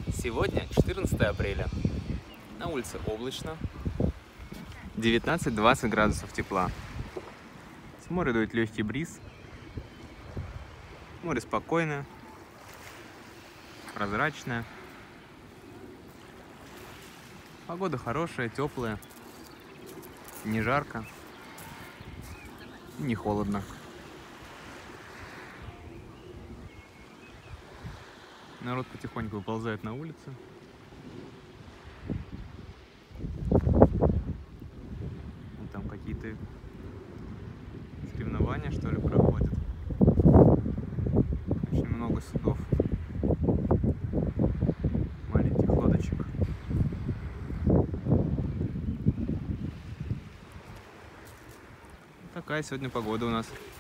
Сегодня 14 апреля. На улице облачно. 19-20 градусов тепла. С моря дует легкий бриз. Море спокойное, прозрачное. Погода хорошая, теплая. Не жарко. И не холодно. Народ потихоньку выползает на улицу. Вон там какие-то соревнования, что ли, проходят. Очень много судов. Маленьких лодочек. Такая сегодня погода у нас.